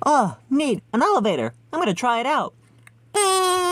Oh, neat. An elevator. I'm gonna try it out.